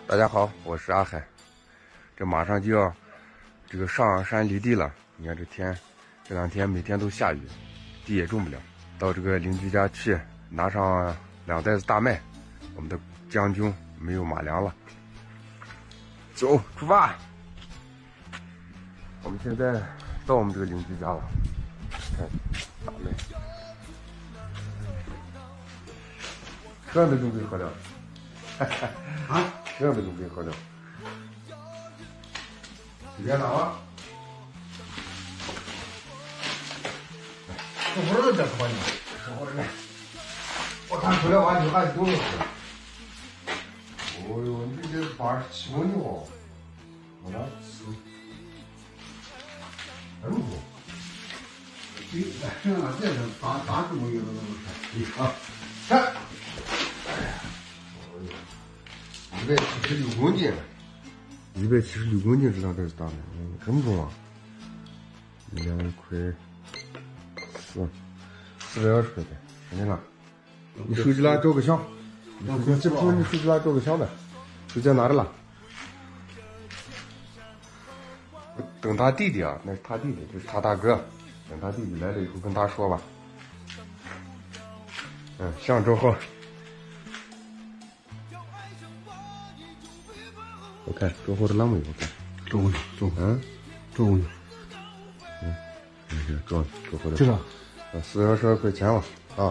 大家好，我是阿海。这马上就要上山犁地了。你看这天，这两天每天都下雨，地也种不了。到这个邻居家去拿上2袋子大麦。我们的将军没有马粮了，走，出发！我们现在到我们这个邻居家了，看大麦，这样的就可以喝了。 啊， 这样的就可以喝了。几点拿吧？ 这会儿这可以，这会儿来，我看出来完就还多了。 哦呦，你这87公斤哦，我拿吃， 哎呦，这这是大重有的东西，你看，看， 哎呀，176公斤，176公斤这2袋子大麦，这么重啊？2块420块钱，看见了？你手机来照个相，你手机来照个相呗，手机拿着了。等他弟弟啊，那是他弟弟，这是他大哥。等他弟弟来了以后跟他说吧。相照好。我看照好的了没有？我看中你中照好的。 这个 412块钱了啊。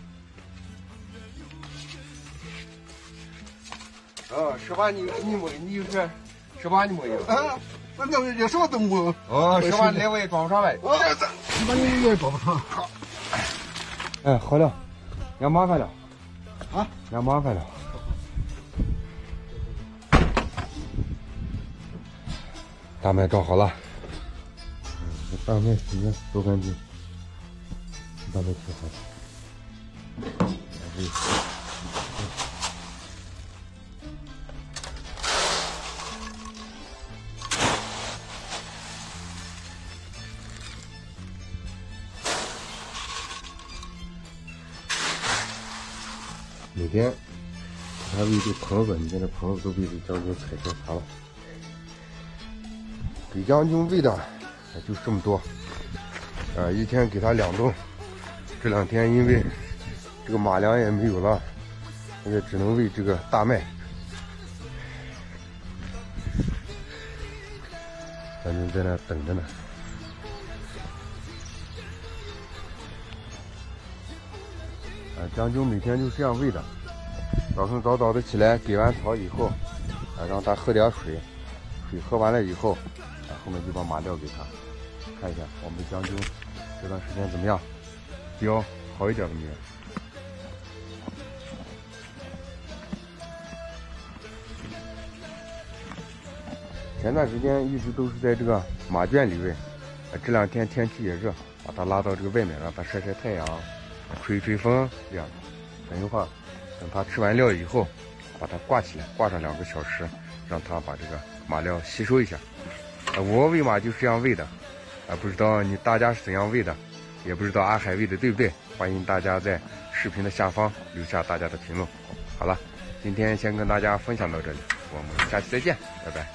是吧？你是是吧？你没有？ 啊，那有什么都没有。 哦，是吧？来我也装不上呗。 那你也装不上。好。 哎，好了，要麻烦了。 啊？ 要麻烦了。大麦装好了。大麦洗的多干净。大麦洗好了。每天还喂这棚子，你看这棚子都被这将军踩成啥了？给将军喂的就这么多，一天给他2顿。这2天因为这个马粮也没有了，现在只能喂这个大麦。将军在那等着呢。将军每天就这样喂的，早上早早的起来给完草以后，让他喝点水，水喝完了以后，后面就把马料给他。看一下我们的将军这段时间怎么样，膘好一点了没有？前段时间一直都是在这个马圈里喂，这2天天气也热，把它拉到这个外面让它晒晒太阳。吹吹风这样的，等一会儿，等它吃完料以后，把它挂起来，挂上2个小时，让它把这个马料吸收一下。我喂马就是这样喂的，不知道大家是怎样喂的，也不知道阿海喂的对不对，欢迎大家在视频的下方留下大家的评论。好了，今天先跟大家分享到这里，我们下期再见，拜拜。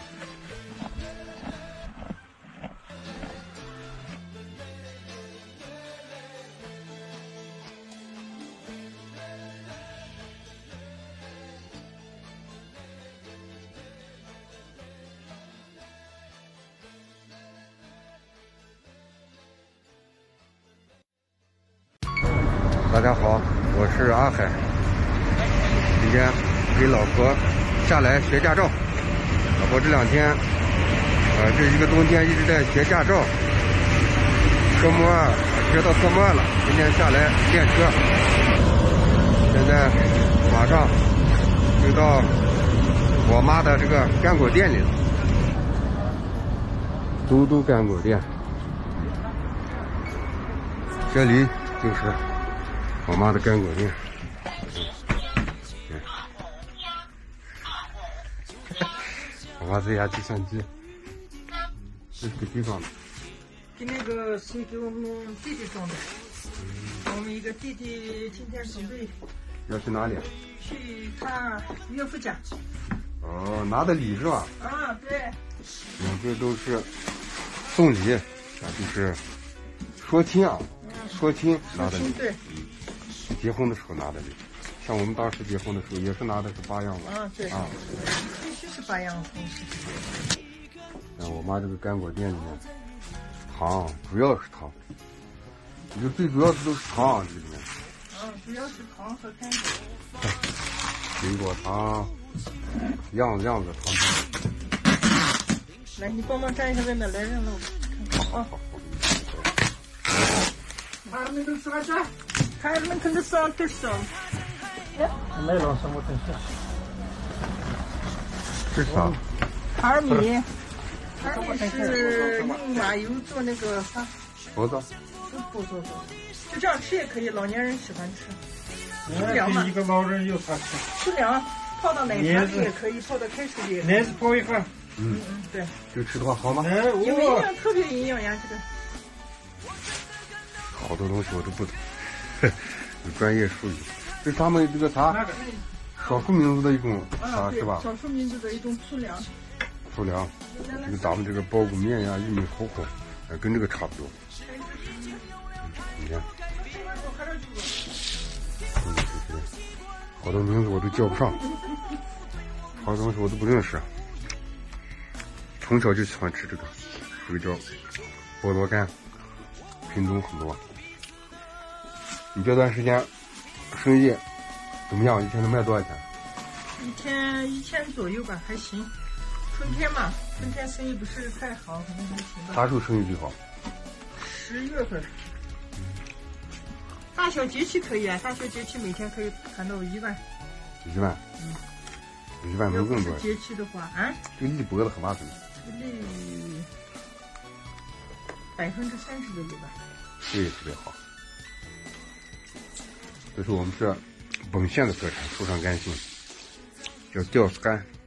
大家好，我是阿海。今天给老婆下来学驾照。老婆这2天，这一个冬天一直在学驾照，科目2学到科目2了。今天下来练车，现在马上就到我妈的这个干果店里了。嘟嘟干果店，这里就是我妈的干果店。我妈这台计算机，这是给谁装的？ 给那个是给我们弟弟装的。我们一个弟弟今天准备要去哪里？ 去看岳父家。 哦， 拿的礼是吧？ 啊，对。 这都是送礼，就是说亲啊，说亲拿的礼。 对。 结婚的时候拿的礼，像我们当时结婚的时候也是拿的是8样的。 啊，对。必须是8样东西。 我妈这个干果店里面，糖主要是糖，你就最主要的都是糖这里面。 主要是糖和干果。 水果糖，样子糖。 来，你帮忙站一下外面来人了，啊。孩子们都说这，孩子们跟着上都上。 来了什么东西？ 这是啥？ 卡尔米。卡尔米是用马油做那个啥？ 饽子。 不做，就这样吃也可以，老年人喜欢吃。 一个老人有他吃。 粗粮泡到奶茶里也可以，泡到开水里也可以。 奶子泡一会儿。 对。 这个吃的话好吗？ 有营养，特别营养呀，这个。 好多东西我都不懂，有专业术语。这是他们这个啥？少数民族的一种啥是吧？ 少数民族的一种粗粮。 粗粮，这个咱们这个苞谷面呀、玉米糊糊，跟这个差不多。你看，好多名字我都叫不上，好多东西我都不认识。从小就喜欢吃这个叫菠萝干，品种很多。你这段时间生意怎么样？一天能卖多少钱？ 一天1000左右吧，还行。春天嘛，春天生意不是太好，可能还行吧。 啥时候生意最好 ？10月份。大小节气可以啊，大小节气每天可以谈到1万。 1万？1万能更多。 节气的话啊？ 这个利薄的很吧？ 这利30%都有吧？ 这也特别好。这是我们这本县的特产，树上干杏，叫吊丝干。